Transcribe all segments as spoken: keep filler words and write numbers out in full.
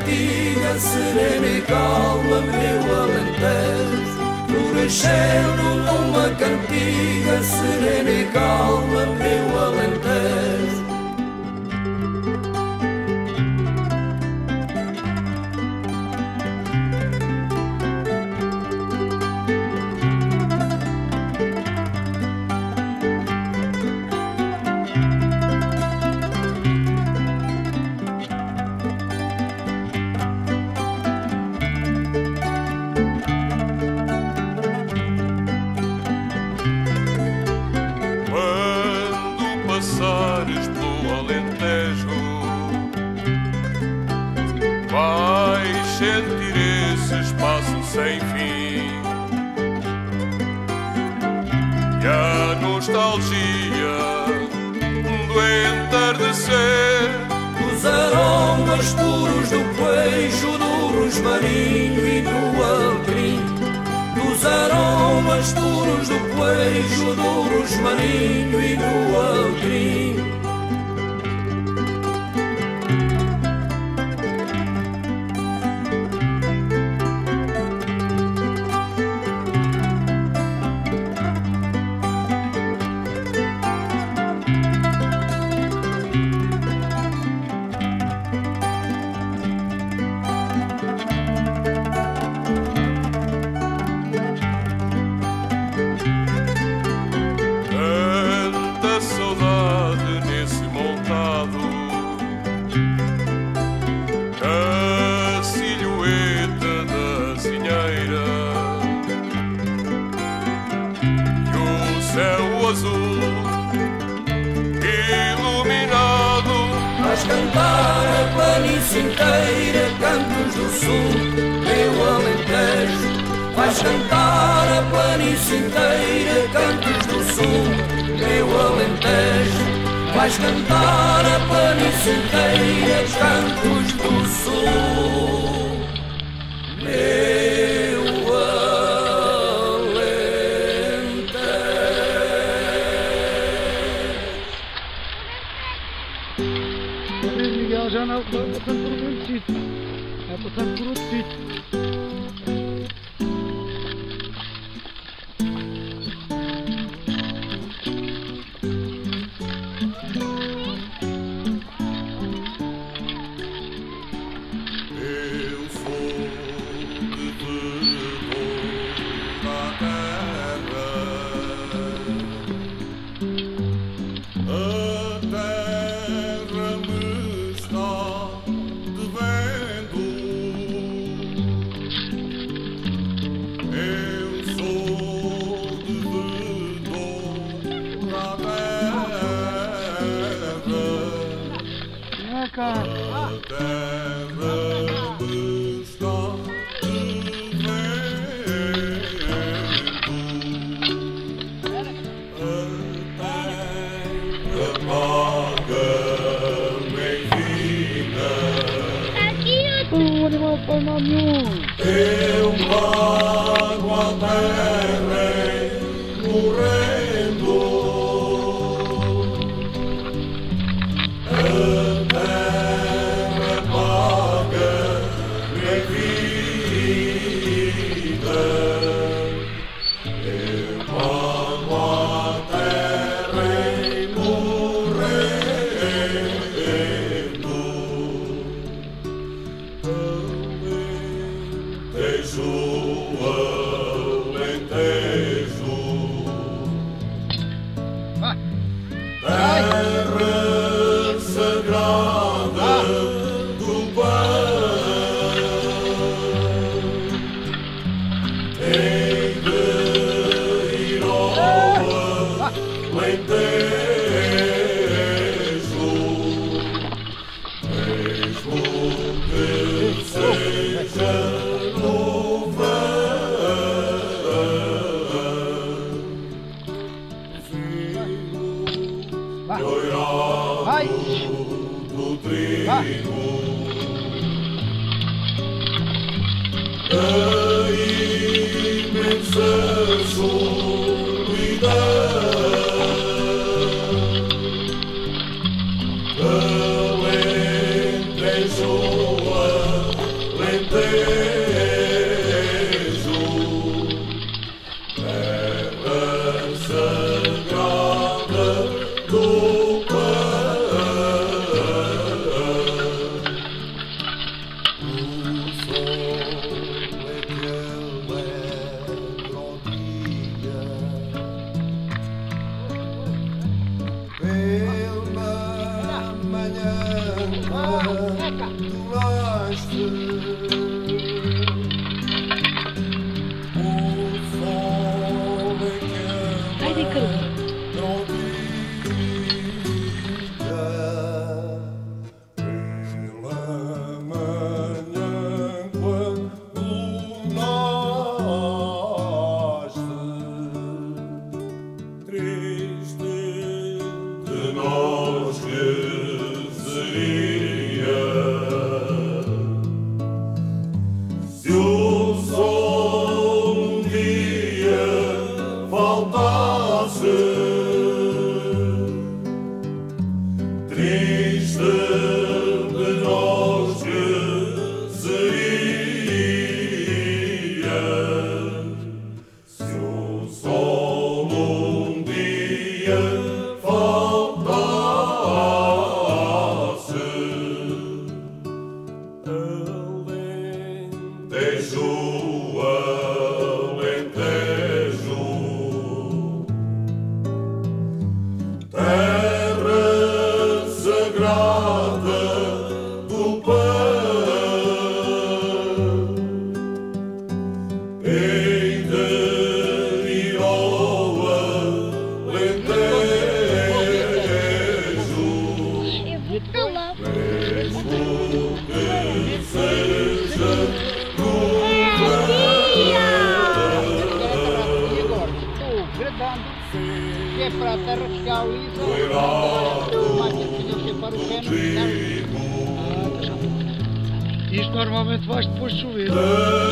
cantiga serena e calma, meu Alentejo. Florescendo numa cantiga serena e calma, meu Alentejo. Passares pelo Alentejo, vais sentir esse espaço sem fim e a nostalgia do entardecer, dos aromas puros do queijo, do rosmaninho e do alecrim, dos aromas puros do queijo, do rosmaninho e do alecrim. Céu azul iluminado, vais cantar a planície inteira, cantos do sul, meu Alentejo. Vais cantar a planície inteira, cantos do sul, meu Alentejo. Vais cantar a planície inteira, cantos do sul, meu Miguel já não está passando por muito sítio, é passando por outro sítio. eu sou devedor da terra, a terra me está devendo. Eu sou devedor da terra. Vem cá. A terra me está devendo. A terra paga-me em vida. O animal foi mal nenhum. Eu pago a terra morrendo. A terra paga-me em vida. Eu pago a terra morrendo. Alentejo, Alentejo, terra sagrada do pão, tem de ir ao Alentejo, mesmo que seja Vai! do trigo, a imensa solidão, Alentejo, Ricardo. Que é para a terra fiscal isso, para o Isto normalmente vais depois de chover. Não,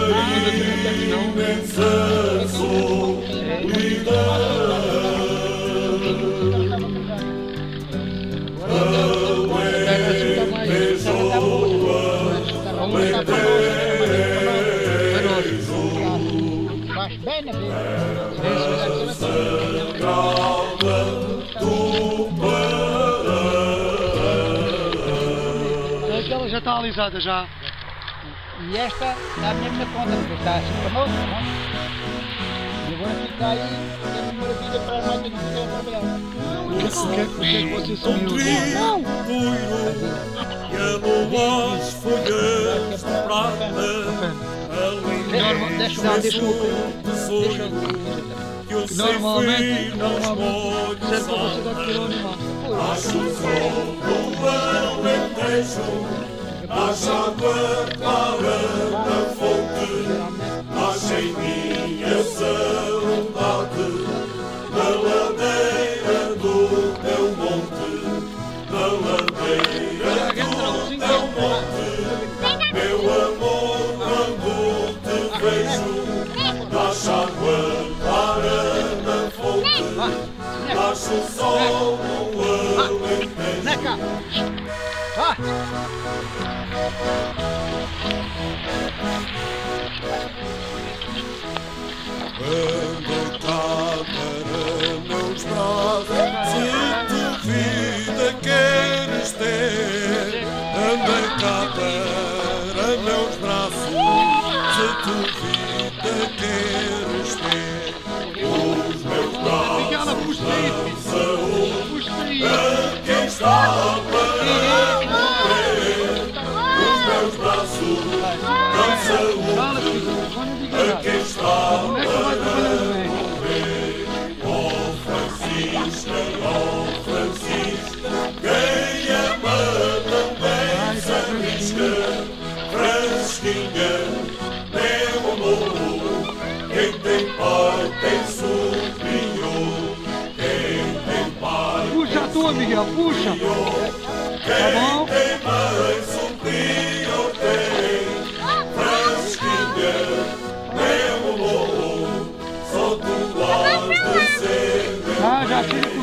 faz bem na vida. aquela já está alisada já. E esta está a minha conta, porque está assim para nós, não é? E agora fica aí, é uma maravilha para a máquina de poder trabalhar. O que é que você sumiu? Não! E a luz foi estourada ali. Deixa lá, deixa o Que normalmente, normalmente, serve para você dar para o animal. Nasce o sol no Alentejo, nasce água clara na fonte, nasce em minha saudade, na ladeira do meu monte, na ladeira do meu monte, meu amor, quando te vejo, nasce água clara na fonte, nasce o sol no Alentejo. Ah! Anda cá para meus braços, se tu vida queres ter. Anda cá para meus braços, se tu vida queres ter. Os meus Aquela braços puxa dão saúde, aí. aqui está para morrer. Os meus braços dão saúde, aqui está para morrer. Oh Francisca, oh Francisca, quem ama também se arrisca. Francisquinha, meu amor, quem tem pai tem sobrinho, quem tem pai Puxa a tua, Miguel, puxa. quem bom? tem mãe sobrinho tem. Francisquinha, meu amor, só tu has de ser meu Ah, já tira